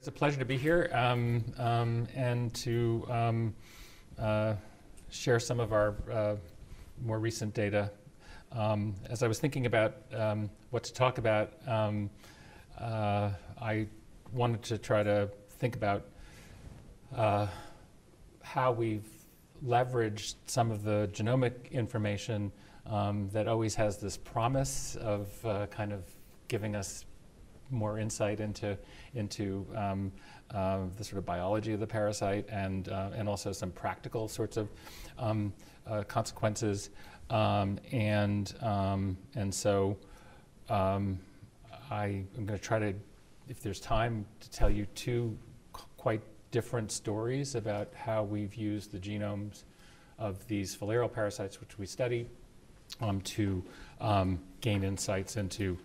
It's a pleasure to be here and to share some of our more recent data. As I was thinking about what to talk about, I wanted to try to think about how we've leveraged some of the genomic information that always has this promise of kind of giving us more insight into the sort of biology of the parasite and also some practical sorts of consequences. And so I'm going to try to, if there's time, to tell you two quite different stories about how we've used the genomes of these filarial parasites, which we study, to gain insights into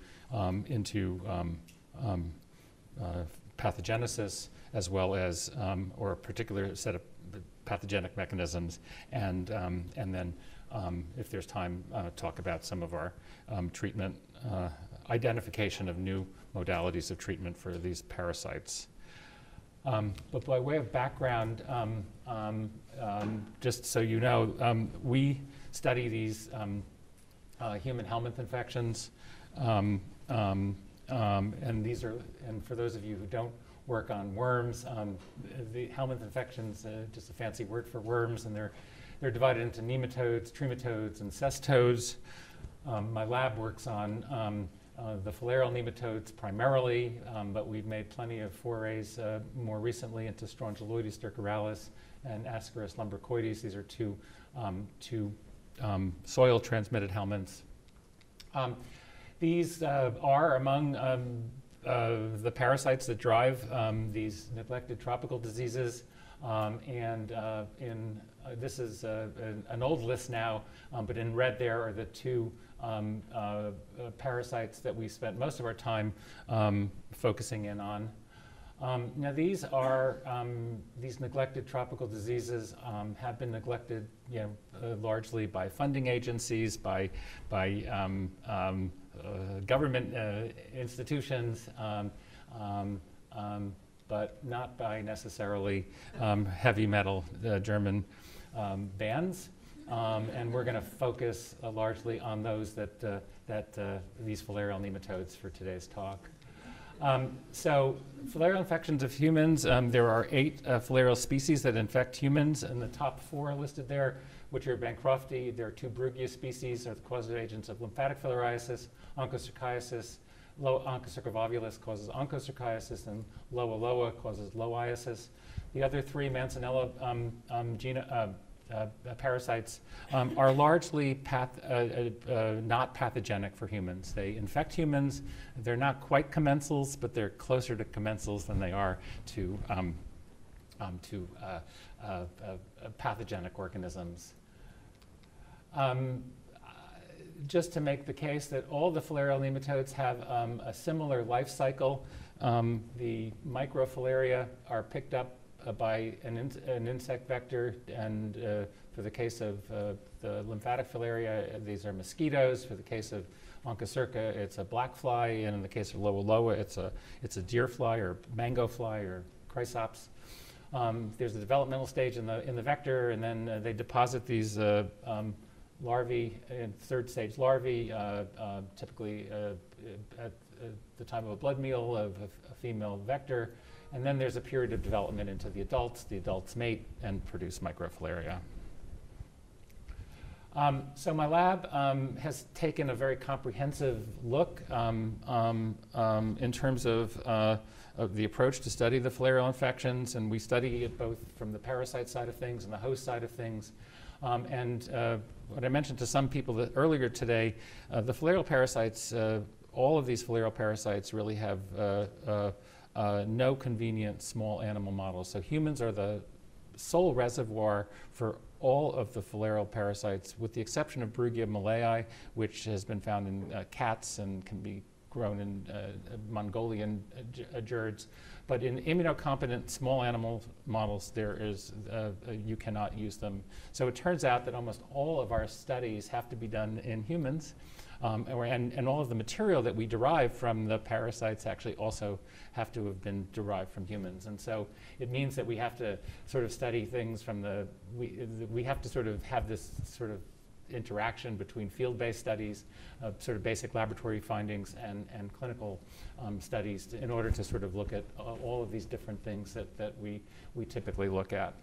pathogenesis, as well as or a particular set of pathogenic mechanisms, and then if there's time, talk about some of our treatment identification of new modalities of treatment for these parasites. But by way of background, just so you know, we study these human helminth infections, and these are, and for those of you who don't work on worms, the helminth infections, just a fancy word for worms, and they're divided into nematodes, trematodes, and cestodes. My lab works on the filarial nematodes primarily, but we've made plenty of forays more recently into Strongyloides stercoralis and Ascaris lumbricoides. These are two soil-transmitted helminths. These are among the parasites that drive these neglected tropical diseases. This is an old list now, but in red there are the two parasites that we spent most of our time focusing in on. Now these are these neglected tropical diseases have been neglected, largely by funding agencies, by government institutions, but not by necessarily heavy metal German bands. And we're going to focus largely on those that these filarial nematodes for today's talk. So filarial infections of humans, there are 8 filarial species that infect humans, and the top 4 are listed there, which are Bancrofti. There are 2 Brugia species, are the causative agents of lymphatic filariasis, onchocerciasis. Onchocerca volvulus causes onchocerciasis, and Loa loa causes loiasis. The other 3 Manzanella parasites are largely not pathogenic for humans. They infect humans. They're not quite commensals, but they're closer to commensals than they are to pathogenic organisms. Just to make the case that all the filarial nematodes have a similar life cycle. The microfilaria are picked up by an insect vector, and for the case of the lymphatic filaria, these are mosquitoes. For the case of onchocerca, it's a black fly, and in the case of Loa loa, it's a deer fly or mango fly or chrysops. There's a developmental stage in the vector, and then they deposit these larvae, third stage larvae, typically at the time of a blood meal of a female vector. And then there's a period of development into the adults. The adults mate and produce microfilaria. So my lab has taken a very comprehensive look in terms of the approach to study the filarial infections, and we study it both from the parasite side of things and the host side of things. What I mentioned to some people earlier today, the filarial parasites, all of these filarial parasites really have no convenient small animal models. So humans are the sole reservoir for all of the filarial parasites, with the exception of Brugia malei, which has been found in cats and can be grown in Mongolian gerds. But in immunocompetent small animal models, you cannot use them. So it turns out that almost all of our studies have to be done in humans. And all of the material that we derive from the parasites actually also have to have been derived from humans. And so it means that we have to sort of study things from we have to sort of have this sort of interaction between field-based studies, sort of basic laboratory findings, and clinical studies in order to sort of look at all of these different things that we typically look at.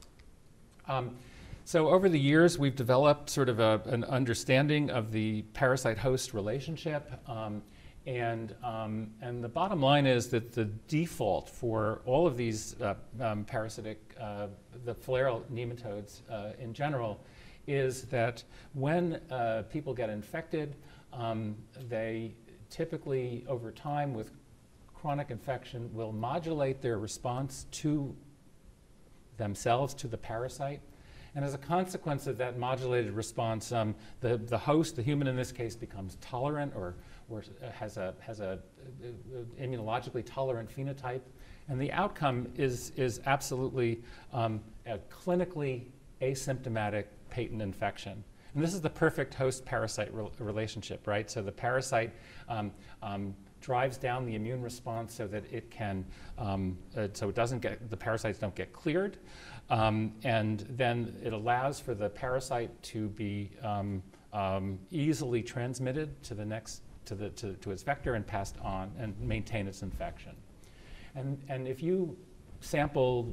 So over the years, we've developed sort of an understanding of the parasite-host relationship. And the bottom line is that the default for all of these parasitic, the filarial nematodes in general, is that when people get infected, they typically, over time with chronic infection, will modulate their response to themselves, to the parasite. And as a consequence of that modulated response, the host, the human in this case, becomes tolerant or has a immunologically tolerant phenotype. And the outcome is absolutely a clinically asymptomatic patent infection. And this is the perfect host-parasite relationship, right? So the parasite drives down the immune response so that it can, so it doesn't get, the parasites don't get cleared. And then it allows for the parasite to be easily transmitted to the next, to its vector and passed on and maintain its infection. And if you sample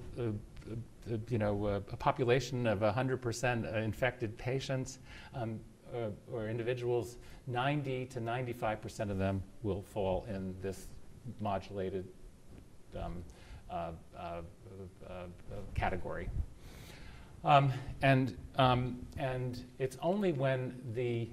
a population of 100% infected patients or individuals, 90 to 95% of them will fall in this modulated category. And it's only when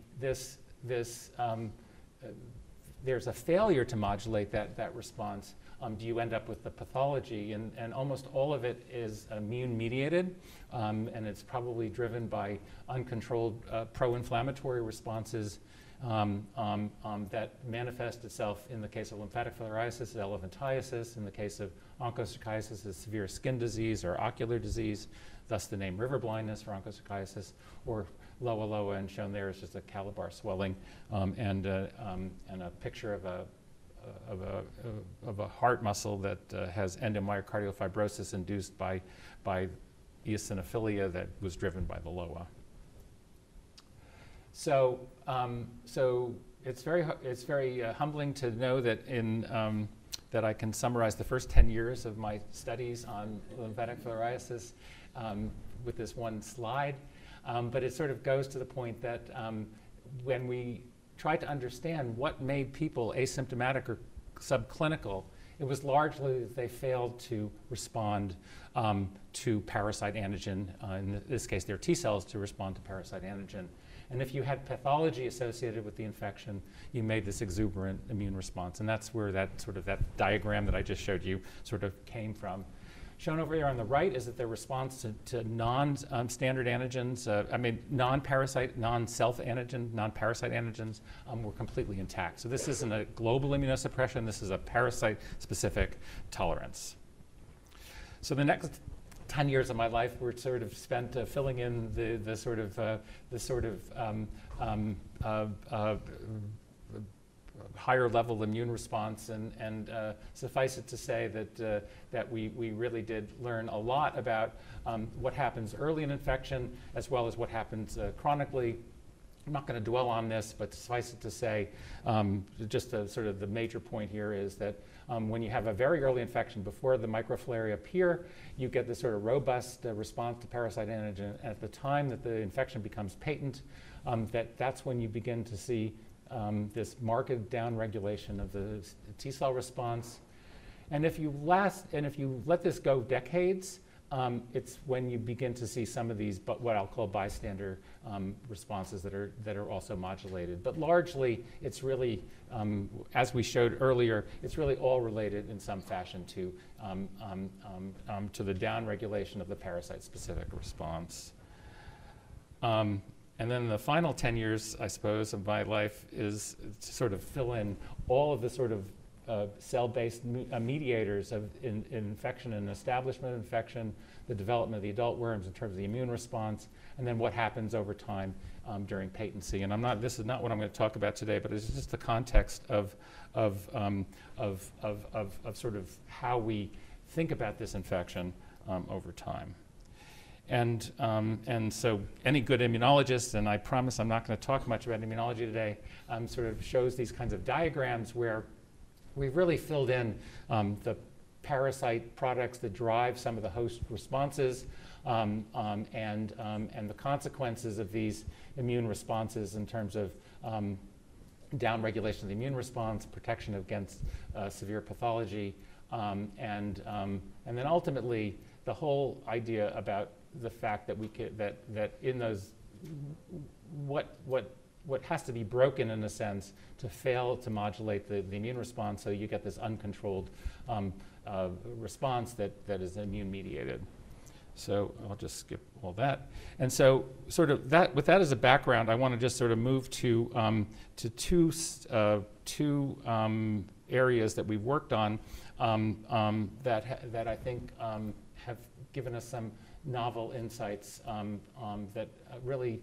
there's a failure to modulate that response do you end up with the pathology, and almost all of it is immune mediated, and it's probably driven by uncontrolled pro-inflammatory responses that manifest itself in the case of lymphatic filariasis as elephantiasis, in the case of onchocerciasis as severe skin disease or ocular disease, thus the name river blindness for onchocerciasis, or loa loa, and shown there is just a calabar swelling and a picture of a heart muscle that has endomyocardial fibrosis induced by eosinophilia that was driven by the loa. So it's very humbling to know that that I can summarize the first 10 years of my studies on lymphatic filariasis with this one slide. But it sort of goes to the point that when we tried to understand what made people asymptomatic or subclinical, it was largely that they failed to respond to parasite antigen. In this case, their T cells to respond to parasite antigen. And if you had pathology associated with the infection, you made this exuberant immune response. And that's where that diagram that I just showed you sort of came from. Shown over here on the right is that their response to non-standard antigens, non-parasite, non-self-antigen, non-parasite antigens were completely intact. So this isn't a global immunosuppression, this is a parasite-specific tolerance. So the next 10 years of my life were sort of spent filling in the sort of higher level immune response, and suffice it to say that we really did learn a lot about what happens early in infection as well as what happens chronically. I'm not going to dwell on this, but suffice it to say, just sort of the major point here is that when you have a very early infection before the microfilaria appear, you get this sort of robust response to parasite antigen. At the time that the infection becomes patent, that's when you begin to see this marked downregulation of the T cell response. And if you let this go decades, it's when you begin to see some of these, what I'll call bystander responses that are also modulated. But largely, it's really, as we showed earlier, it's really all related in some fashion to the downregulation of the parasite-specific response. And then the final 10 years, I suppose, of my life is to sort of fill in all of the sort of cell-based mediators of infection and establishment of infection, the development of the adult worms in terms of the immune response, and then what happens over time during patency. And this is not what I'm going to talk about today, but it's just the context of sort of how we think about this infection over time. And so any good immunologist, and I promise I'm not going to talk much about immunology today, sort of shows these kinds of diagrams where we've really filled in the parasite products that drive some of the host responses and the consequences of these immune responses in terms of downregulation of the immune response, protection against severe pathology, and then ultimately the whole idea about the fact that we could, that in those what has to be broken in a sense to fail to modulate the immune response, so you get this uncontrolled response that is immune mediated. So I'll just skip all that. And so sort of that, with that as a background, I want to just sort of move to two areas that we've worked on that I think have given us some novel insights that really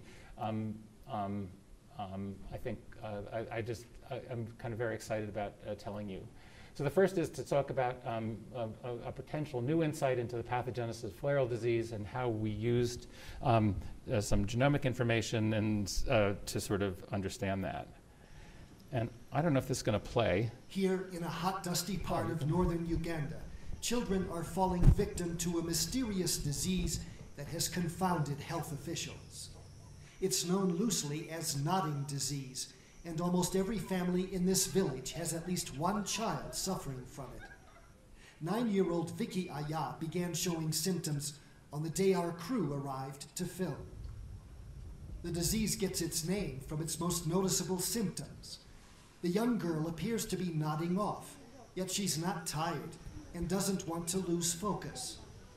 I think I'm kind of very excited about telling you. So the first is to talk about a potential new insight into the pathogenesis of filarial disease and how we used some genomic information and to sort of understand that. And I don't know if this is going to play. Here in a hot, dusty part of northern Uganda, children are falling victim to a mysterious disease that has confounded health officials. It's known loosely as nodding disease, and almost every family in this village has at least one child suffering from it. 9-year-old Vicky Aya began showing symptoms on the day our crew arrived to film. The disease gets its name from its most noticeable symptoms. The young girl appears to be nodding off, yet she's not tired and doesn't want to lose focus.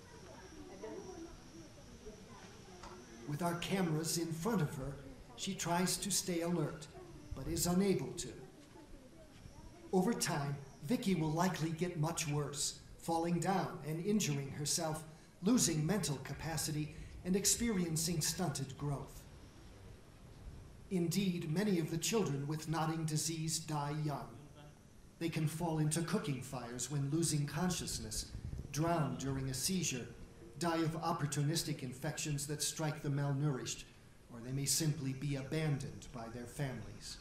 With our cameras in front of her, she tries to stay alert, but is unable to. Over time, Vicky will likely get much worse, falling down and injuring herself, losing mental capacity, and experiencing stunted growth. Indeed, many of the children with nodding disease die young. They can fall into cooking fires when losing consciousness, drown during a seizure, die of opportunistic infections that strike the malnourished, or they may simply be abandoned by their families.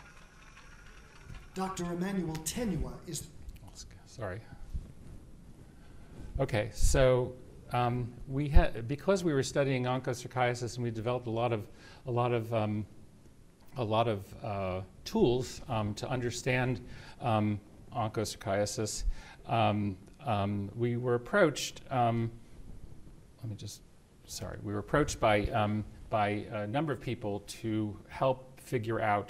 Dr. Emmanuel Tenua is... Sorry. Okay, so we had, because we were studying onchocerciasis, and we developed a lot of tools to understand onchocerciasis. We were approached. We were approached by a number of people to help figure out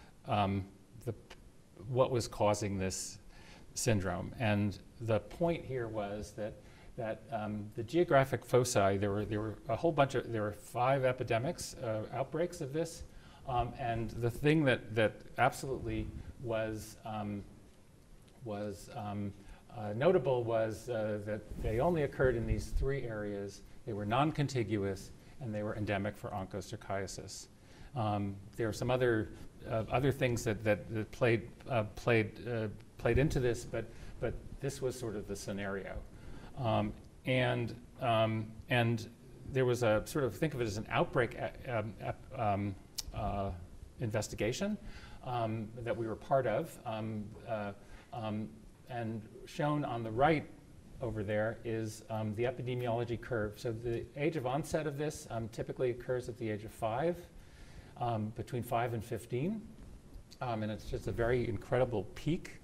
what was causing this syndrome. And the point here was that the geographic foci, there were a whole bunch of, there were 5 epidemics, outbreaks of this. And the thing that absolutely was notable was that they only occurred in these 3 areas. They were non-contiguous, and they were endemic for onchocerciasis. There were some other things that played into this, but this was sort of the scenario. And there was a sort of, think of it as an outbreak investigation that we were part of. And shown on the right over there is the epidemiology curve. So the age of onset of this typically occurs at the age of 5, between 5 and 15. And it's just a very incredible peak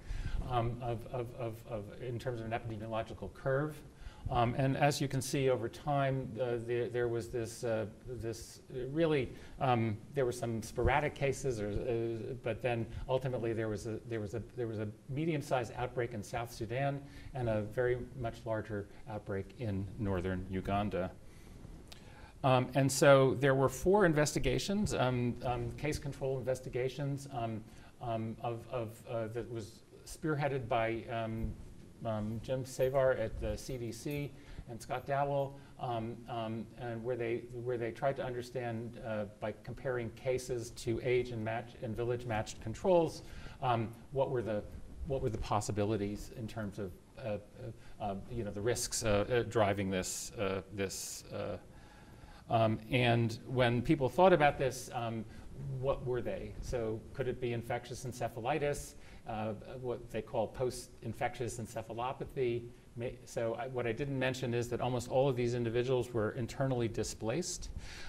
in terms of an epidemiological curve. And as you can see over time, there was this really, there were some sporadic cases, but then ultimately there was a medium-sized outbreak in South Sudan and a very much larger outbreak in northern Uganda. And so there were 4 investigations, case control investigations that was spearheaded by Jim Savar at the CDC and Scott Dowell, and where they tried to understand by comparing cases to age and village matched controls, what were the possibilities in terms of the risks driving this. And when people thought about this, what were they? So could it be infectious encephalitis, what they call post-infectious encephalopathy? So what I didn't mention is that almost all of these individuals were internally displaced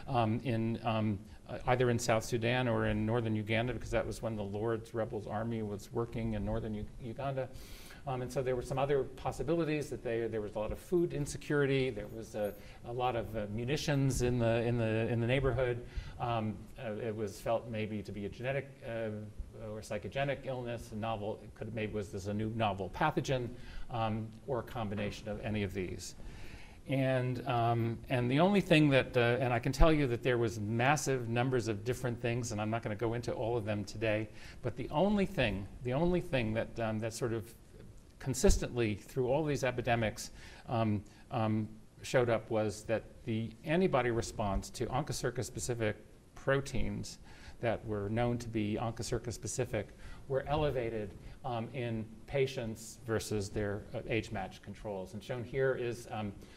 either in South Sudan or in northern Uganda, because that was when the Lord's Rebels Army was working in northern Uganda. And so there were some other possibilities that there was a lot of food insecurity. There was a lot of munitions in the neighborhood. It was felt maybe to be a genetic or psychogenic illness. Was this a new novel pathogen, or a combination of any of these? And the only thing that, and I can tell you that there was massive numbers of different things, and I'm not going to go into all of them today. But the only thing that that sort of consistently through all these epidemics showed up was that the antibody response to Onchocerca-specific proteins that were known to be Onchocerca-specific were elevated in patients versus their age-matched controls. And shown here is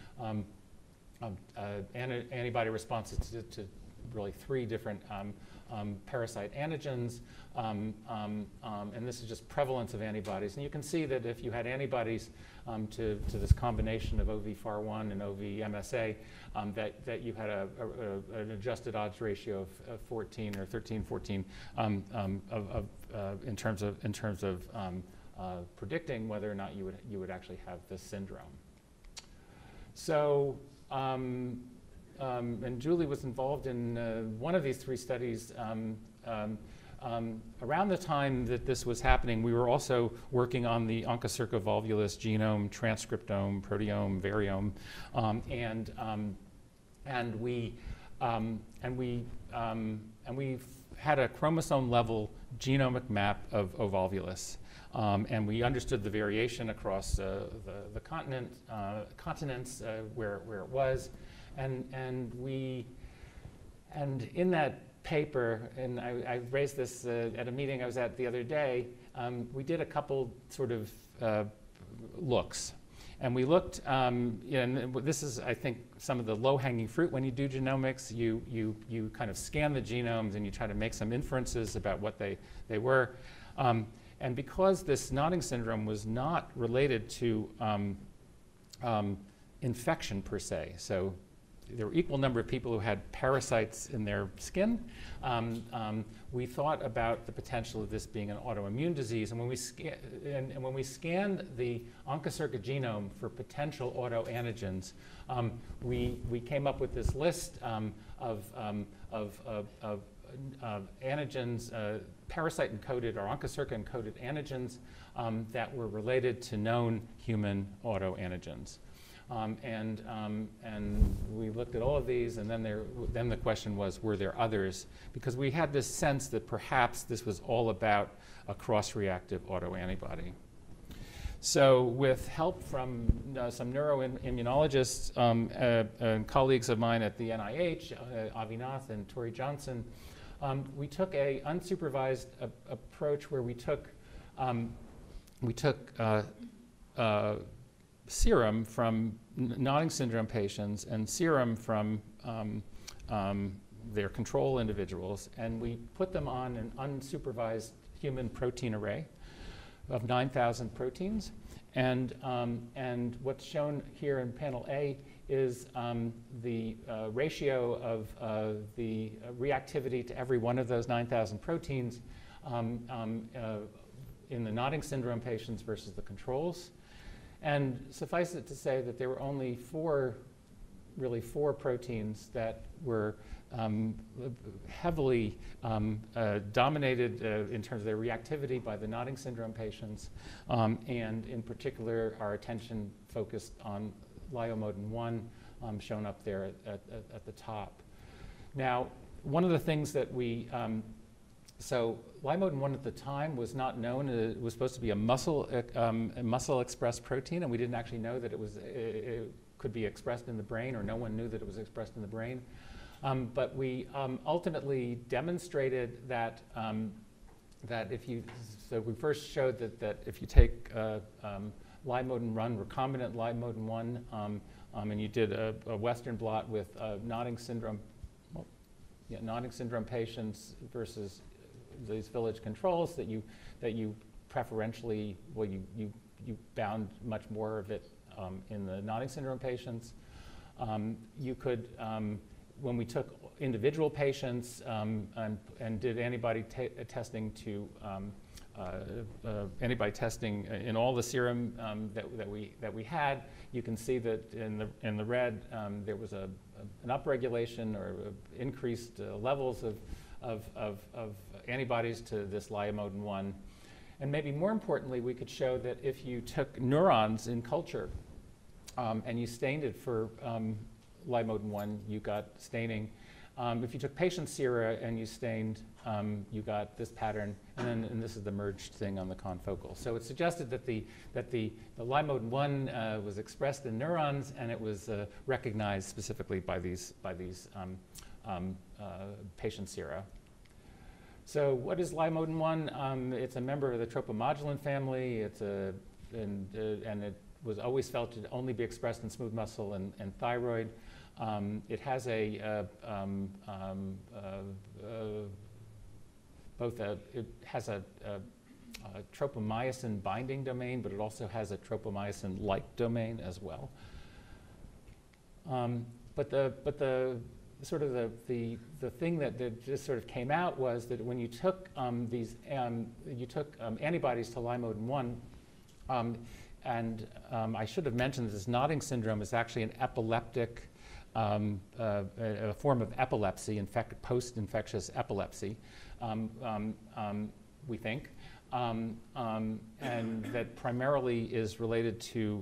antibody responses to really 3 different parasite antigens, and this is just prevalence of antibodies. And you can see that if you had antibodies to this combination of OV-FAR1 and OV-MSA, that you had an adjusted odds ratio of 14 or 13, 14 in terms of predicting whether or not you would actually have this syndrome. So. And Julie was involved in one of these 3 studies. Around the time that this was happening, we were also working on the Onchocerca volvulus genome, transcriptome, proteome, variome, and we had a chromosome-level genomic map of ovolvulus. And we understood the variation across the continents where it was. And in that paper, and I raised this at a meeting I was at the other day, we did a couple sort of looks. And we looked, and this is, I think, some of the low-hanging fruit when you do genomics. You kind of scan the genomes and you try to make some inferences about what they were. And because this nodding syndrome was not related to infection per se, so there were equal number of people who had parasites in their skin, we thought about the potential of this being an autoimmune disease. And when we scanned the Onchocerca genome for potential autoantigens, we came up with this list of antigens, parasite-encoded or Onchocerca-encoded antigens that were related to known human autoantigens. And we looked at all of these, and then the question was, were there others? Because we had this sense that perhaps this was all about a cross-reactive autoantibody. So with help from some neuroimmunologists and colleagues of mine at the NIH, Avinath and Tori Johnson, we took an unsupervised approach where we took serum from nodding syndrome patients and serum from their control individuals, and we put them on an unsupervised human protein array of 9,000 proteins. And what's shown here in panel A is the ratio of the reactivity to every one of those 9,000 proteins in the nodding syndrome patients versus the controls. And suffice it to say that there were only four proteins that were heavily dominated in terms of their reactivity by the nodding syndrome patients, and in particular our attention focused on lyomodin 1, shown up there at the top. Now, one of the things that we, so Lymodin-1 at the time was not known. It was supposed to be a muscle-expressed protein, and we didn't actually know that it could be expressed in the brain, or no one knew that it was expressed in the brain. But we ultimately demonstrated that so we first showed that if you take Lymodin-1, recombinant Lymodin-1, and you did a Western blot with nodding syndrome patients versus these village controls, that you preferentially, well, you bound much more of it in the nodding syndrome patients. You could, when we took individual patients and did antibody testing in all the serum that we had, you can see that in the red there was an upregulation or increased levels of antibodies to this Lymodin-1. And maybe more importantly, we could show that if you took neurons in culture and you stained it for Lymodin-1, you got staining. If you took patient sera and you stained, you got this pattern, and this is the merged thing on the confocal. So it suggested that the Lymodin-1 was expressed in neurons, and it was recognized specifically by these patient sera. So what is Lymodin-1? It's a member of the tropomodulin family. And it was always felt to only be expressed in smooth muscle and thyroid. It has a tropomyosin binding domain, but it also has a tropomyosin-like domain as well. But the thing that just sort of came out was that when you took antibodies to Lymodin-1, and I should have mentioned that this nodding syndrome is actually an epileptic, a form of epilepsy, post-infectious epilepsy, we think, and that primarily is related to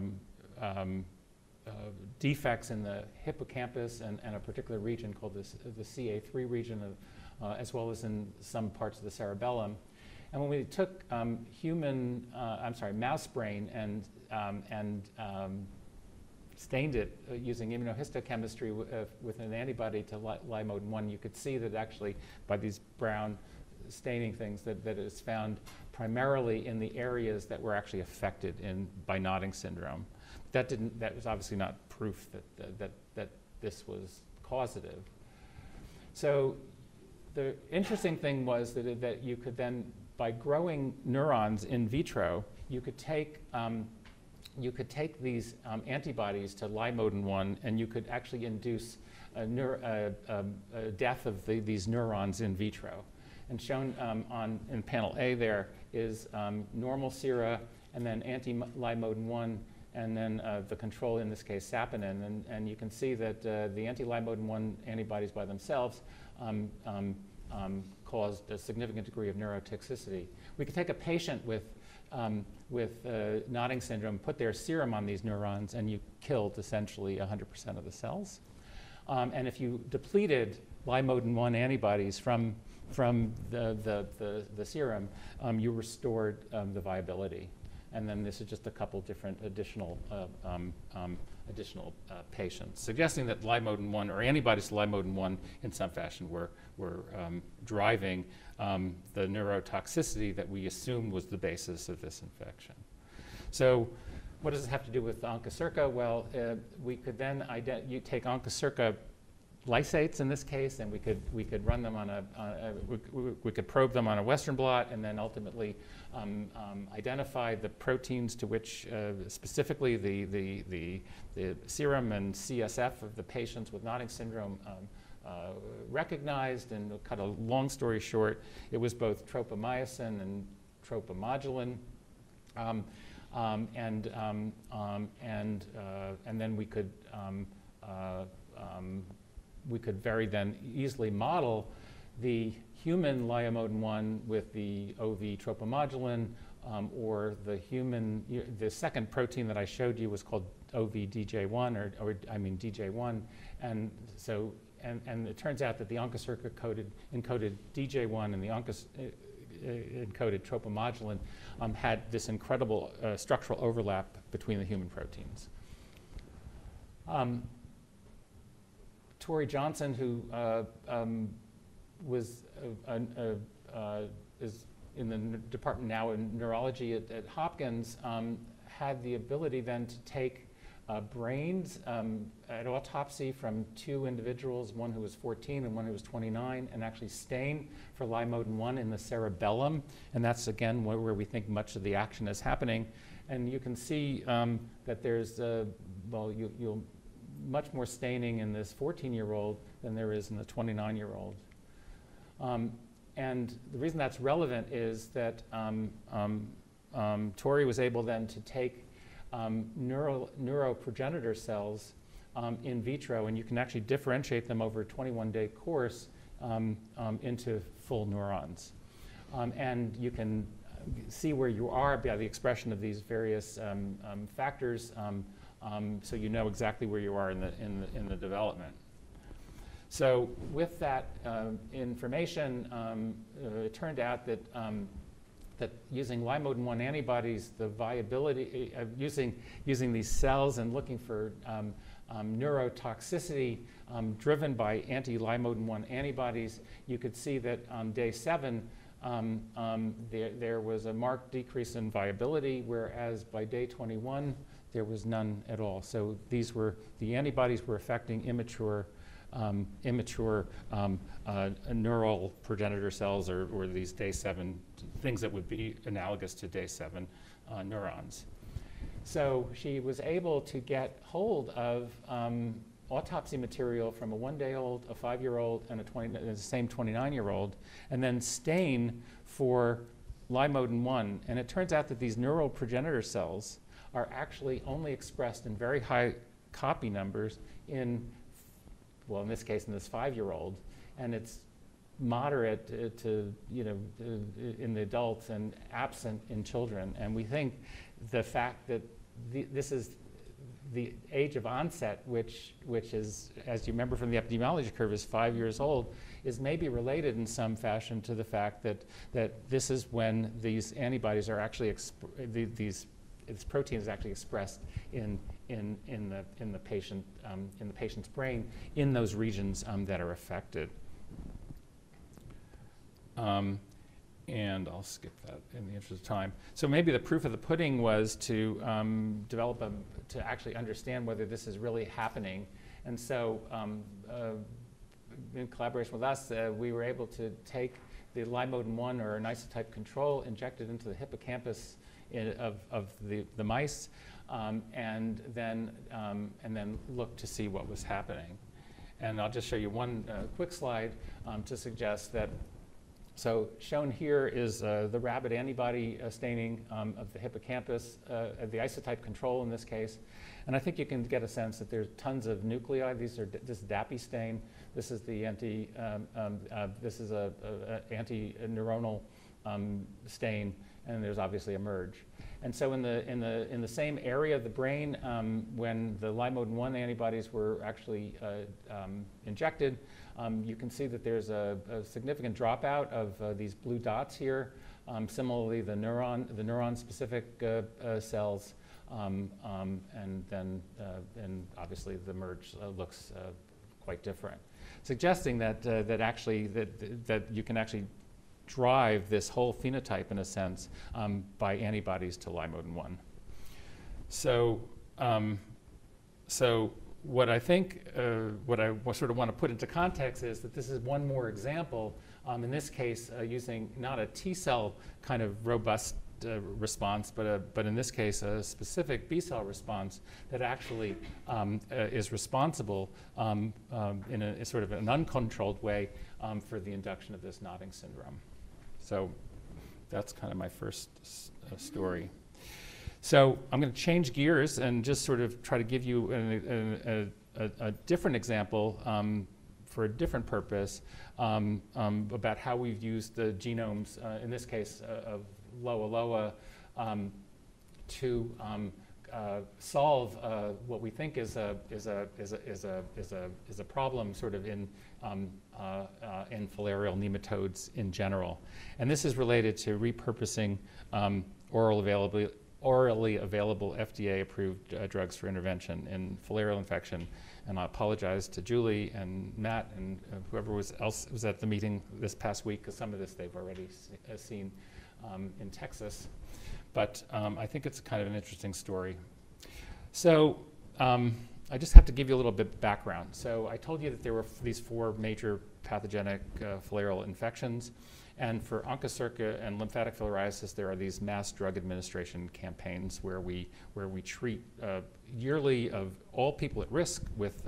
defects in the hippocampus and a particular region called the CA3 region, as well as in some parts of the cerebellum. And when we took mouse brain and stained it using immunohistochemistry with an antibody to Lymodin-1, you could see that actually by these brown staining things that it is found primarily in the areas that were actually affected by nodding syndrome. That was obviously not proof that this was causative. So the interesting thing was that you could then, by growing neurons in vitro, you could take these antibodies to Lymodin-1, and you could actually induce a death of these neurons in vitro. And shown in panel A there is normal sera, and then anti-Lymodin-1, and then the control, in this case, saponin. And you can see that the anti-Lymodin-1 antibodies by themselves caused a significant degree of neurotoxicity. We could take a patient with nodding syndrome, put their serum on these neurons, and you killed essentially 100% of the cells. And if you depleted Lymodin-1 antibodies from the serum, you restored the viability. And then this is just a couple different additional patients, suggesting that Lymodin-1 or antibodies to Lymodin-1 in some fashion were driving the neurotoxicity that we assumed was the basis of this infection. So what does this have to do with Onchocerca? Well, we could then take Onchocerca lysates in this case, and we could run them we could probe them on a Western blot, and then ultimately identify the proteins to which specifically the serum and CSF of the patients with nodding syndrome recognized. And to cut a long story short, it was both tropomyosin and tropomodulin. And then we could very then easily model the human Lymodin-1 with the OV tropomodulin or the second protein that I showed you was called OVDJ1, or I mean DJ1, and so and it turns out that the OncoCircuit encoded DJ1 and the encoded tropomodulin had this incredible structural overlap between the human proteins. Tori Johnson, who is in the department now in neurology at Hopkins, had the ability then to take brains at autopsy from two individuals, one who was 14 and one who was 29, and actually stain for Limodin-1 in the cerebellum. And that's, again, where we think much of the action is happening. And you can see that there's, you'll much more staining in this 14-year-old than there is in the 29-year-old. And the reason that's relevant is that Tori was able then to take neuroprogenitor cells in vitro, and you can actually differentiate them over a 21-day course into full neurons. And you can see where you are by the expression of these various factors, so you know exactly where you are in the development. So with that information, it turned out that that using Limodin-1 antibodies, the viability of using these cells and looking for neurotoxicity driven by anti-Limodin-1 antibodies, you could see that on day 7, there was a marked decrease in viability, whereas by day 21, there was none at all. So the antibodies were affecting immature neural progenitor cells, or these day 7 things that would be analogous to day 7 neurons. So she was able to get hold of autopsy material from a 1-day-old, a 5-year-old, and the same 29-year-old, and then stain for Limodin-1. And it turns out that these neural progenitor cells are actually only expressed in very high copy numbers in this case, in this 5-year-old, and it's moderate in the adults and absent in children. And we think the fact that this is the age of onset, which is, as you remember from the epidemiology curve, is 5 years old, is maybe related in some fashion to the fact that this is when these antibodies are actually this protein is actually expressed in the patient's brain in those regions that are affected. And I'll skip that in the interest of time. So maybe the proof of the pudding was to to actually understand whether this is really happening. And so in collaboration with us, we were able to take the Limodin-1, or an isotype control, injected into the hippocampus of the mice, and then look to see what was happening. And I'll just show you one quick slide to suggest that. So shown here is the rabbit antibody staining of the hippocampus, the isotype control in this case. And I think you can get a sense that there's tons of nuclei. This is DAPI stain. This is the anti-neuronal stain, and there's obviously a merge. And so in the same area of the brain, when the Limodin-1 antibodies were actually injected, you can see that there's a significant dropout of these blue dots here. Similarly, the neuron-specific cells, and obviously the merge looks quite different, suggesting that that you can actually drive this whole phenotype in a sense by antibodies to Limodin-1. So what I think, what I sort of want to put into context is that this is one more example, in this case using not a T-cell kind of robust response, but in this case a specific B-cell response that actually is responsible in a sort of an uncontrolled way for the induction of this nodding syndrome. So that's kind of my first story. So I'm going to change gears and just sort of try to give you a different example for a different purpose about how we've used the genomes, in this case of Loa to solve what we think is a problem sort of in filarial nematodes in general. And this is related to repurposing orally available FDA-approved drugs for intervention in filarial infection. And I apologize to Julie and Matt and whoever else was at the meeting this past week, because some of this they've already seen in Texas. But I think it's kind of an interesting story. So I just have to give you a little bit of background. So I told you that there were these 4 major pathogenic filarial infections. And for onchocerca and lymphatic filariasis, there are these mass drug administration campaigns where we treat yearly of all people at risk with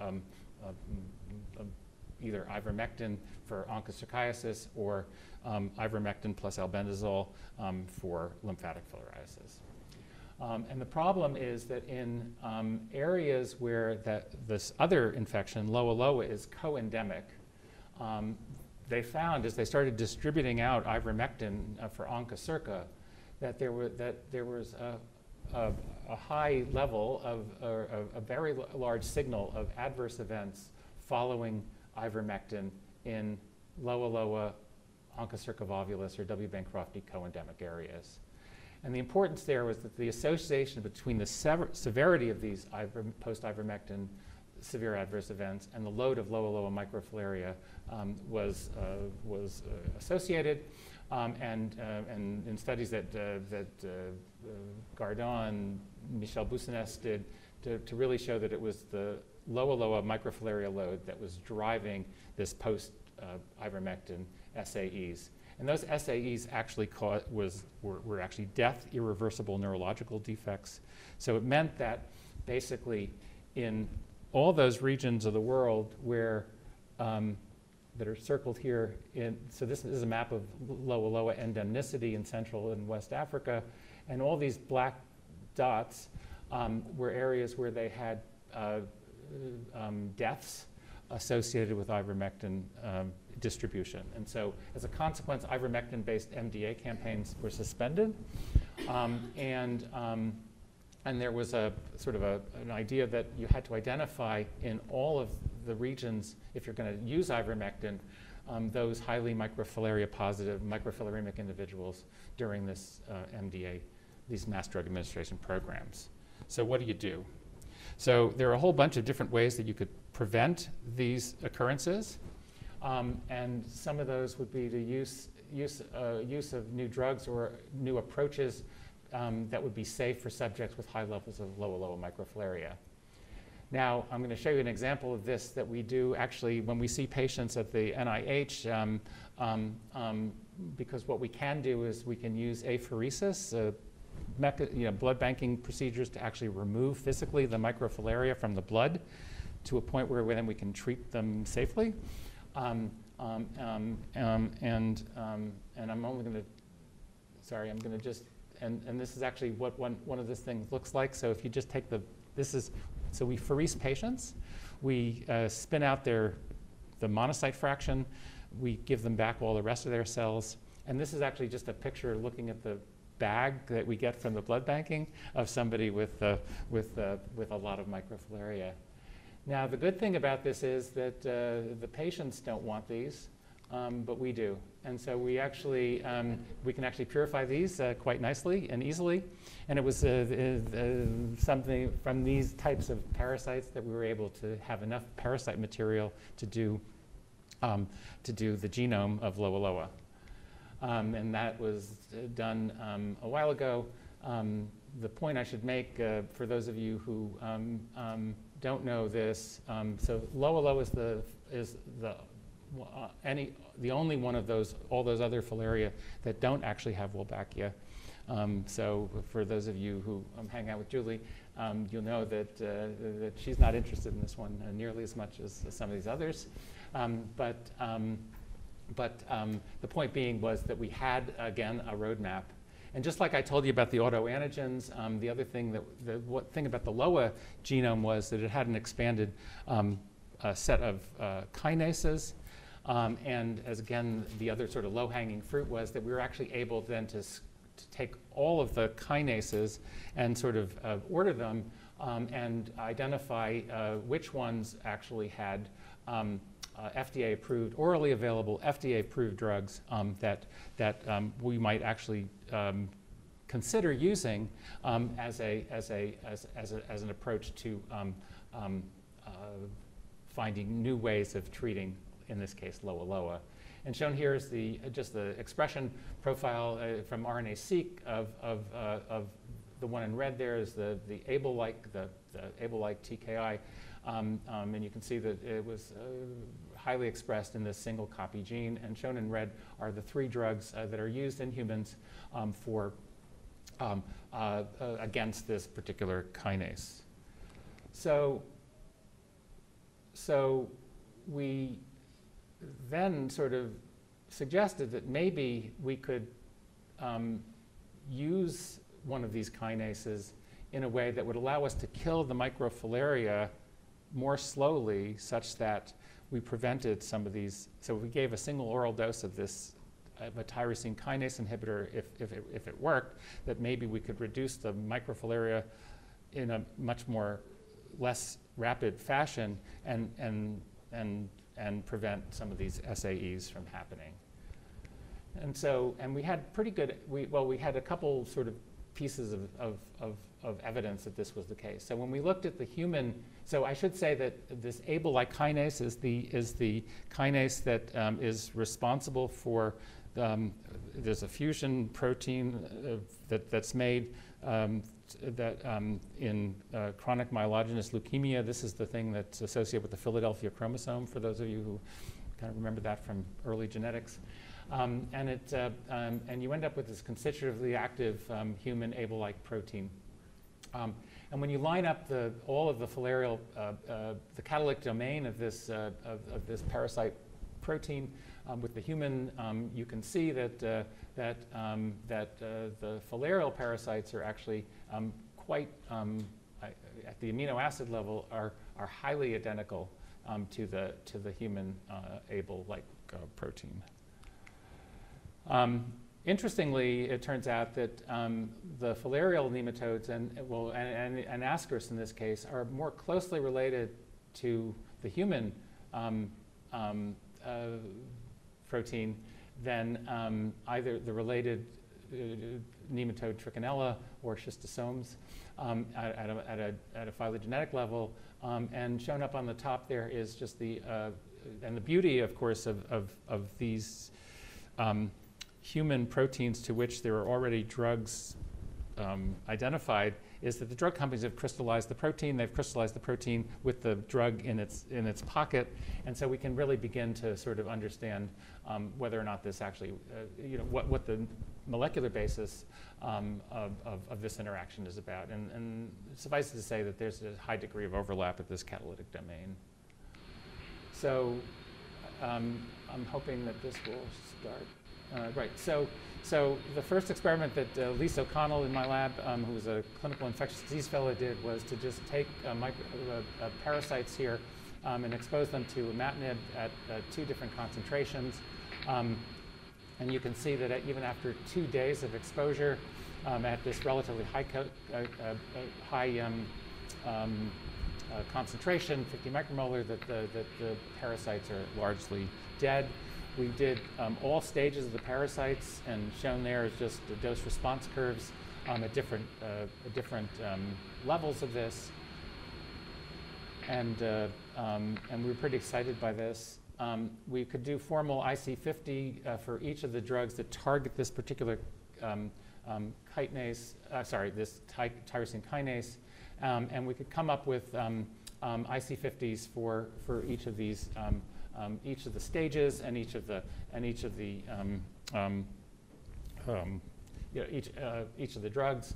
either ivermectin for onchocerciasis or ivermectin plus albendazole for lymphatic filariasis. And the problem is that in areas where this other infection, Loa is co-endemic, they found as they started distributing out ivermectin for onchocerca that there was a high level of a very large signal of adverse events following ivermectin in Loa, onchocerca volvulus, or W. bancrofti co-endemic areas. And the importance there was that the association between the severity of these post-ivermectin severe adverse events and the load of Loa microfilaria was associated. And in studies that Gardon, Michel Boussinès did to really show that it was the Loa microfilaria load that was driving this post-ivermectin SAEs. And those SAEs actually were actually death, irreversible neurological defects. So it meant that basically in all those regions of the world where that are circled here, so this is a map of Loa endemicity in Central and West Africa, and all these black dots were areas where they had deaths associated with ivermectin distribution. And so as a consequence, ivermectin-based MDA campaigns were suspended. And there was a sort of an idea that you had to identify in all of the regions, if you're going to use ivermectin, those highly microfilaria positive, microfilariamic individuals during this MDA, these mass drug administration programs. So what do you do? So there are a whole bunch of different ways that you could prevent these occurrences. And some of those would be the use of new drugs or new approaches that would be safe for subjects with high levels of Loa microfilaria. Now, I'm going to show you an example of this that we do actually when we see patients at the NIH, because what we can do is we can use apheresis, blood banking procedures to actually remove physically the microfilaria from the blood to a point where then we can treat them safely. And I'm only going to, sorry, I'm going to just, and this is actually what one of these things looks like. So if you just take so we pherese patients, we spin out the monocyte fraction, we give them back all the rest of their cells, and this is actually just a picture looking at the bag that we get from the blood banking of somebody with a lot of microfilaria. Now, the good thing about this is that the patients don't want these, but we do. And so we can actually purify these quite nicely and easily. And it was something from these types of parasites that we were able to have enough parasite material to do the genome of Loa. And that was done a while ago. The point I should make for those of you who don't know this, so Loa is the only one of all those other filaria that don't actually have Wolbachia. So for those of you who hang out with Julie, you'll know that she's not interested in this one nearly as much as some of these others. But the point being was that we had, again, a roadmap. And just like I told you about the autoantigens, the other thing thing about the Loa genome was that it had an expanded set of kinases. And as again, the other sort of low-hanging fruit was that we were actually able then to to take all of the kinases and sort of order them and identify which ones actually had FDA-approved, orally available FDA-approved drugs that we might actually consider using as an approach to finding new ways of treating, in this case, Loa loa. And shown here is just the expression profile from RNA-seq of the one in red. There is the Abel-like TKI, and you can see that it was highly expressed in this single copy gene. And shown in red are the 3 drugs that are used in humans for against this particular kinase. So we then sort of suggested that maybe we could use one of these kinases in a way that would allow us to kill the microfilaria more slowly, such that we prevented some of these. So if we gave a single oral dose of this a tyrosine kinase inhibitor, if it worked, that maybe we could reduce the microfilaria in a much less rapid fashion and prevent some of these SAEs from happening. And we had pretty good, we had a couple sort of pieces of evidence that this was the case. So when we looked at the human, so I should say that this Abel-like kinase is the kinase that is responsible for, there's a fusion protein that's made in chronic myelogenous leukemia. This is the thing that's associated with the Philadelphia chromosome, for those of you who kind of remember that from early genetics. And you end up with this constitutively active human Abel-like protein. And when you line up all of the filarial, the catalytic domain of this parasite protein with the human, you can see that the filarial parasites are actually quite, at the amino acid level, are highly identical to the human Abel-like protein. Interestingly, it turns out that the filarial nematodes and Ascaris in this case are more closely related to the human protein than either the related nematode Trichinella or schistosomes at a phylogenetic level. And shown up on the top there is just and the beauty, of course, of these human proteins to which there are already drugs identified, is that the drug companies have crystallized the protein. They've crystallized the protein with the drug in its pocket, and so we can really begin to sort of understand whether or not this actually, what the molecular basis of this interaction is about. And suffice it to say that there's a high degree of overlap at this catalytic domain. So I'm hoping that this will start. Right, so the first experiment that Lisa O'Connell in my lab, who was a clinical infectious disease fellow, did was to just take parasites here and expose them to imatinib at 2 different concentrations. And you can see that even after 2 days of exposure at this relatively high concentration, 50 micromolar, that the parasites are largely dead. We did all stages of the parasites, and shown there is just the dose response curves at different levels of this. And we were pretty excited by this. We could do formal IC50 for each of the drugs that target this particular this tyrosine kinase, and we could come up with IC50s for each of these. Each of the stages and each of the drugs.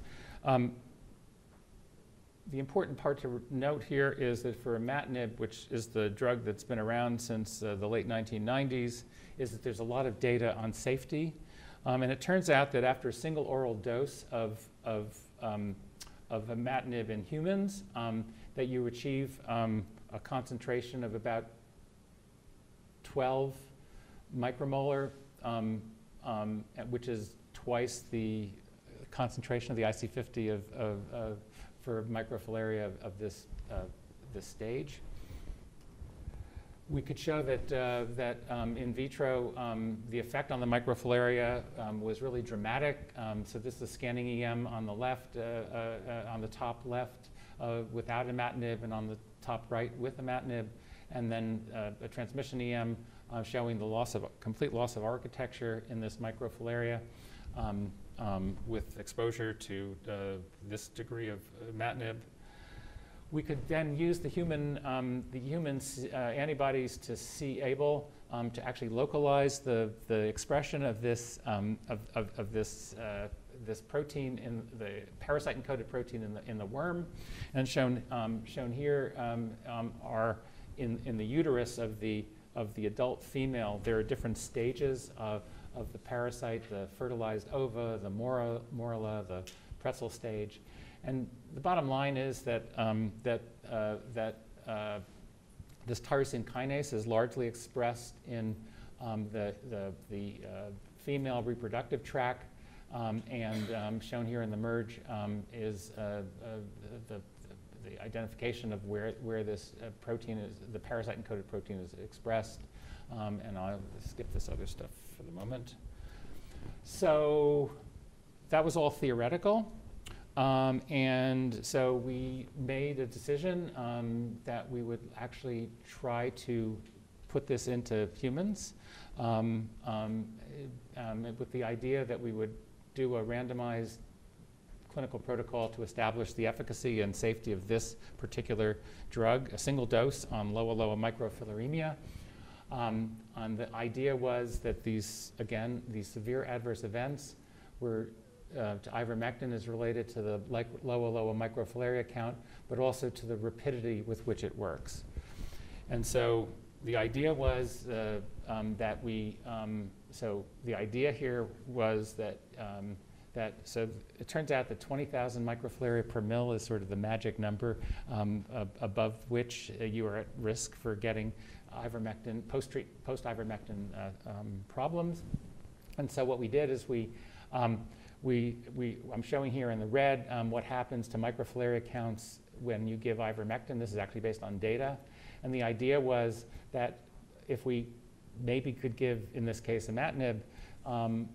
The important part to note here is that for imatinib, which is the drug that's been around since the late 1990s, is that there's a lot of data on safety, and it turns out that after a single oral dose of imatinib in humans, that you achieve a concentration of about 12 micromolar, which is twice the concentration of the IC50 for microfilariae of this stage. We could show that in vitro, the effect on the microfilariae was really dramatic. So this is scanning EM on the left, on the top left without imatinib, and on the top right with imatinib, and then a transmission EM showing the complete loss of architecture in this microfilariae with exposure to this degree of imatinib. We could then use the human antibodies to see able to actually localize the expression of this this protein in the parasite encoded protein in the worm, and shown here are in the uterus of the adult female. There are different stages of the parasite: the fertilized ova, the morula, the pretzel stage. And the bottom line is that this tyrosine kinase is largely expressed in the female reproductive tract, and shown here in the merge is the identification of where this protein is, the parasite encoded protein is expressed. And I'll skip this other stuff for the moment. So that was all theoretical. And so we made a decision that we would actually try to put this into humans with the idea that we would do a randomized clinical protocol to establish the efficacy and safety of this particular drug, a single dose on lower microfilaremia. And the idea was that these severe adverse events were to ivermectin is related to the lower microfilaria count, but also to the rapidity with which it works. And so the idea was that we, so the idea here was that, so it turns out that 20,000 microfilaria per mil is sort of the magic number above which you are at risk for getting ivermectin, post-ivermectin problems. And so what we did is I'm showing here in the red what happens to microfilaria counts when you give ivermectin. This is actually based on data. And the idea was that if we maybe could give, in this case, imatinib on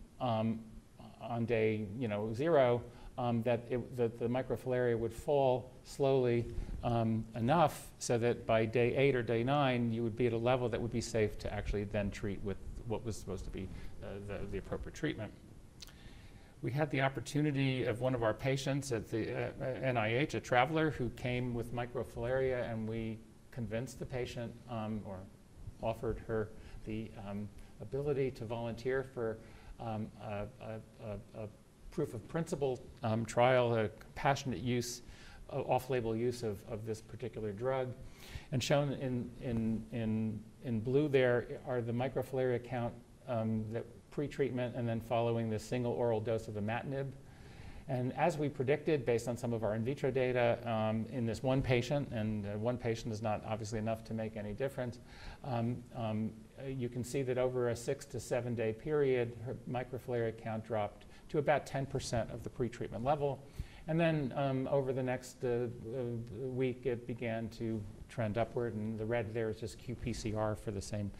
day 0, that the microfilaria would fall slowly enough so that by day 8 or day 9, you would be at a level that would be safe to actually then treat with what was supposed to be the appropriate treatment. We had the opportunity of one of our patients at the NIH, a traveler who came with microfilaria, and we convinced the patient or offered her the ability to volunteer for a proof of principle trial, a compassionate use, off-label use of this particular drug. And shown in blue there are the microfilaria count that pre-treatment and then following the single oral dose of imatinib. And as we predicted, based on some of our in vitro data in this one patient, and one patient is not obviously enough to make any difference, you can see that over a 6 to 7 day period, her microfilaria count dropped to about 10% of the pre-treatment level. And then over the next week, it began to trend upward, and the red there is just qPCR for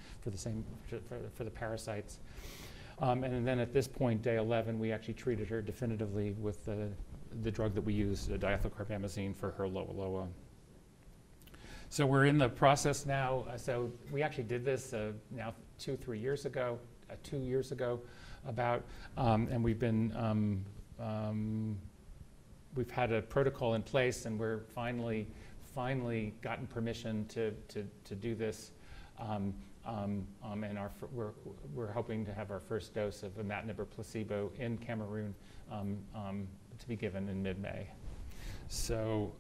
the parasites. And then at this point, day 11, we actually treated her definitively with the drug that we used, diethylcarbamazine, for her lower. So we're in the process now. So we actually did this now 2 years ago, about, and we've been we've had a protocol in place, and we're finally gotten permission to do this. And we're hoping to have our first dose of imatinib or placebo in Cameroon to be given in mid-May. So,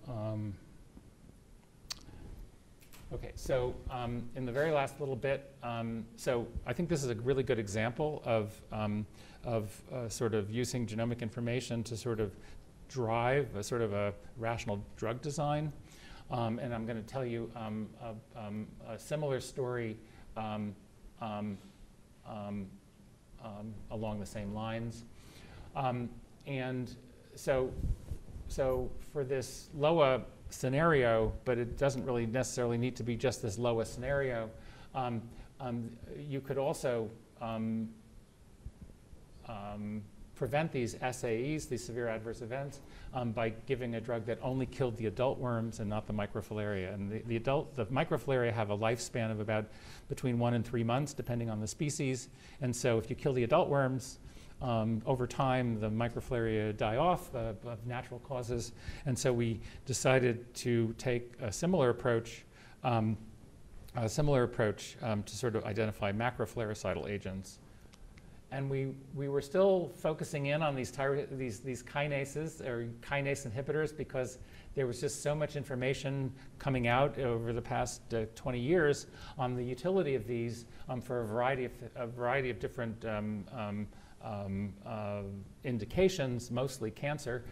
okay, so in the very last little bit, so I think this is a really good example of sort of using genomic information to sort of drive a sort of a rational drug design. And I'm going to tell you a similar story along the same lines. And so for this LOA scenario, but it doesn't really necessarily need to be just this LOA scenario, you could also prevent these SAEs, these severe adverse events, by giving a drug that only killed the adult worms and not the microfilaria. And the microfilaria have a lifespan of about between 1 and 3 months, depending on the species. And so if you kill the adult worms, over time, the microfilaria die off of natural causes. And so we decided to take a similar approach to sort of identify macrofilaricidal agents. And we were still focusing in on these kinases, or kinase inhibitors, because there was just so much information coming out over the past 20 years on the utility of these for a variety of different indications, mostly cancer.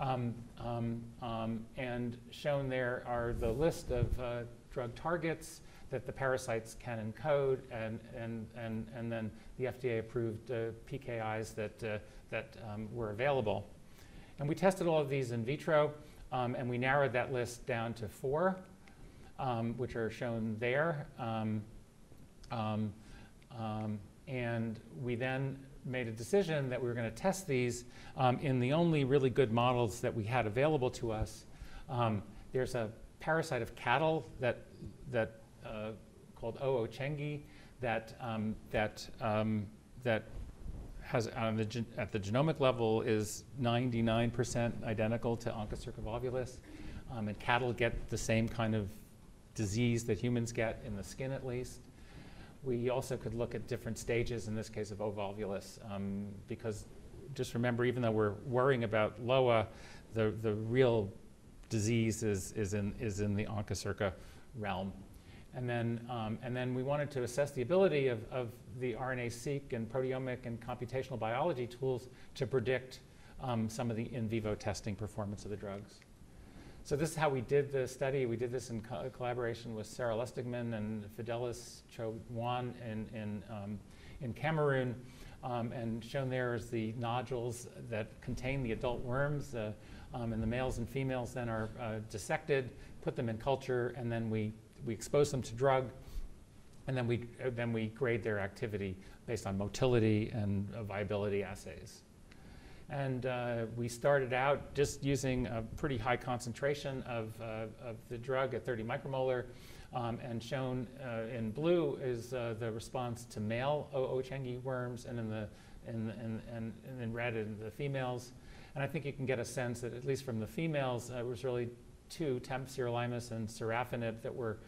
And shown there are the list of drug targets that the parasites can encode, and then the FDA-approved PKIs that were available. And we tested all of these in vitro, and we narrowed that list down to 4, which are shown there. And we then made a decision that we were going to test these in the only really good models that we had available to us. There's a parasite of cattle that called Oochengi that has at the genomic level is 99% identical to Onchocerca volvulus, and cattle get the same kind of disease that humans get in the skin, at least. We also could look at different stages, in this case of ovolvulus, because just remember, even though we're worrying about LOA, the real disease is in the Onchocerca realm. And then we wanted to assess the ability of the RNA-seq and proteomic and computational biology tools to predict some of the in vivo testing performance of the drugs. So this is how we did the study. We did this in collaboration with Sarah Lustigman and Fidelis Cho-Wan in Cameroon. And shown there is the nodules that contain the adult worms. And the males and females then are dissected, put them in culture, and then we expose them to drug, and then we grade their activity based on motility and viability assays. And we started out just using a pretty high concentration of the drug at 30 micromolar, and shown in blue is the response to male Oochengi worms, and in red in the females. And I think you can get a sense that, at least from the females, it was really 2, temsirolimus and sorafenib, that were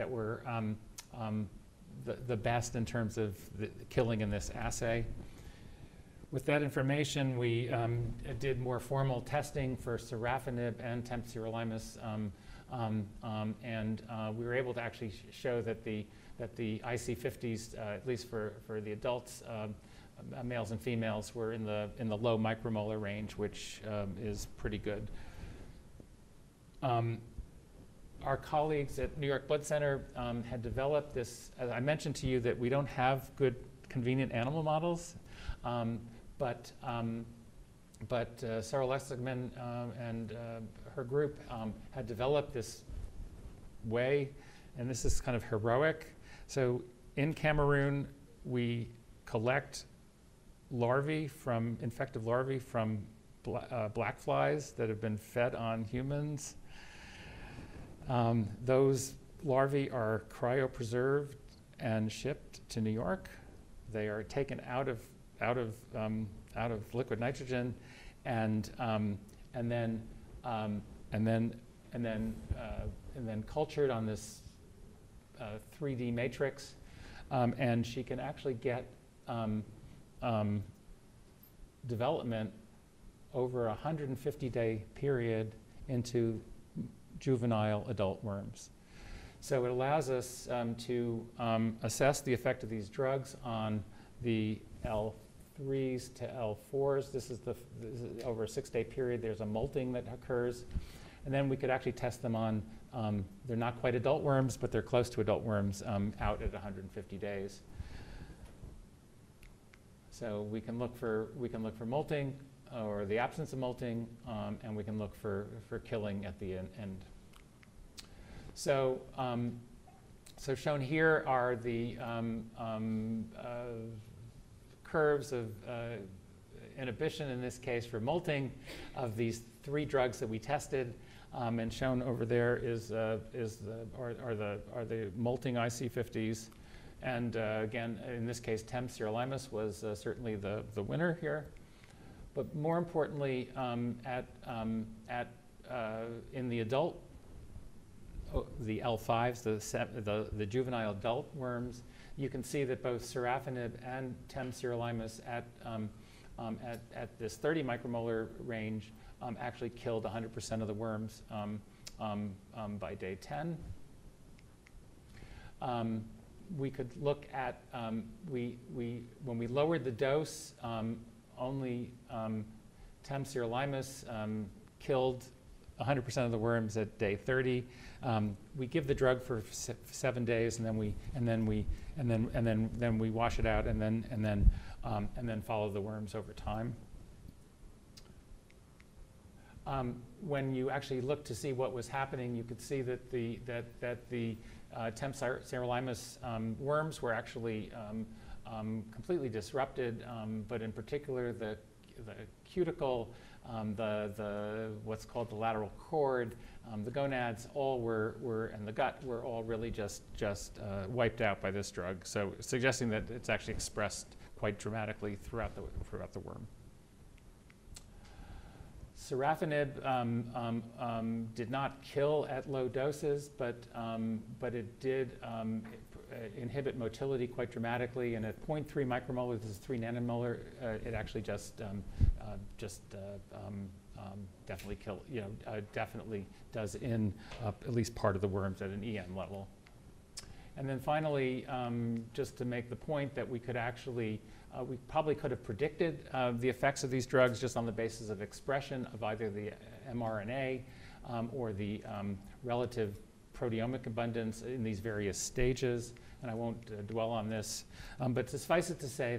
the best in terms of the killing in this assay. With that information, we did more formal testing for sorafenib and temsirolimus, and we were able to actually show that the IC50s, at least for the adults, males and females, were in the low micromolar range, which is pretty good. Our colleagues at New York Blood Center had developed this. As I mentioned to you, that we don't have good, convenient animal models, but Sarah Lustigman and her group had developed this way, and this is kind of heroic. So in Cameroon, we collect infective larvae from black flies that have been fed on humans. Those larvae are cryopreserved and shipped to New York. They are taken out of liquid nitrogen, and then cultured on this 3D matrix, and she can actually get development over a 150-day period into juvenile adult worms. So it allows us to assess the effect of these drugs on the L3s to L4s. This is over a 6-day period. There's a molting that occurs. And then we could actually test them on, they're not quite adult worms, but they're close to adult worms out at 150 days. So we can look for molting or the absence of molting, and we can look for killing at the end. So, so shown here are the curves of inhibition, in this case for molting, of these 3 drugs that we tested. And shown over there are the molting IC50s. And again, in this case, temsirolimus was certainly the winner here. But more importantly, in the adult, the L5s, the juvenile adult worms, you can see that both sorafenib and temsirolimus at this 30 micromolar range actually killed 100% of the worms by day 10. We could look at, when we lowered the dose, only temsirolimus killed 100% of the worms at day 30. We give the drug for 7 days, and then we wash it out, and then follow the worms over time. When you actually look to see what was happening, you could see that the temsirolimus worms were actually completely disrupted, but in particular the cuticle, what's called the lateral cord, the gonads, all and the gut were all really just wiped out by this drug. So suggesting that it's actually expressed quite dramatically throughout the worm. Sorafenib did not kill at low doses, but it did inhibit motility quite dramatically. And at 0.3 micromolar, this is 3 nanomolar, it actually definitely definitely does in at least part of the worms at an EM level. And then finally, just to make the point that we could actually, we probably could have predicted the effects of these drugs just on the basis of expression of either the mRNA or the relative proteomic abundance in these various stages. And I won't dwell on this, but suffice it to say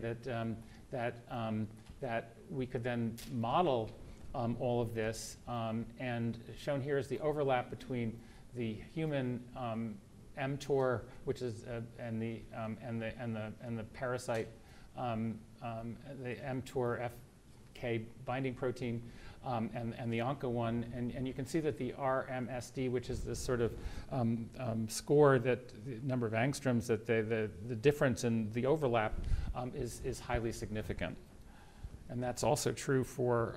that we could then model all of this, and shown here is the overlap between the human mTOR, which is and the parasite, the mTOR FK binding protein, and the ONCA1, and you can see that the RMSD, which is this sort of score, that the number of angstroms, that the difference in the overlap is highly significant, and that's also true for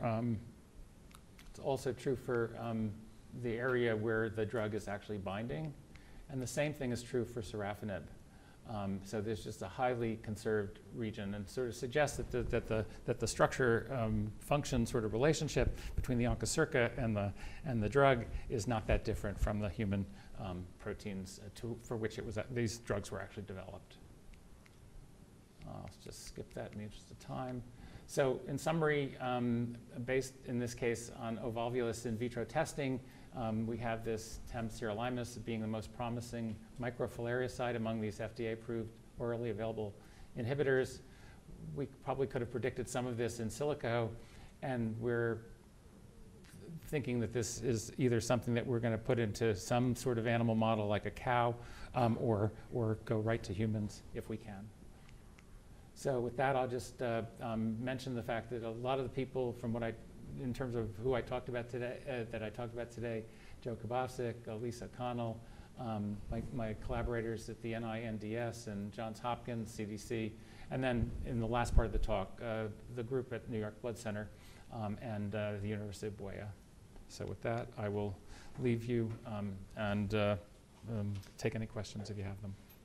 the area where the drug is actually binding. And the same thing is true for sorafenib. So there's just a highly conserved region, and sort of suggests that the structure function sort of relationship between the OncoCirca and the drug is not that different from the human proteins for which these drugs were actually developed. I'll just skip that in the interest of time. So in summary, based in this case on ovolvulus in vitro testing, we have this temsirolimus being the most promising microfilarial site among these FDA-approved orally available inhibitors. We probably could have predicted some of this in silico, and we're thinking that this is either something that we're going to put into some sort of animal model like a cow, or go right to humans if we can. So with that, I'll just mention the fact that a lot of the people in terms of who I talked about today, Joe Kabasic, Lisa Connell, my collaborators at the NINDS and Johns Hopkins, CDC, and then in the last part of the talk, the group at New York Blood Center and the University of Buea. So with that, I will leave you and take any questions if you have them.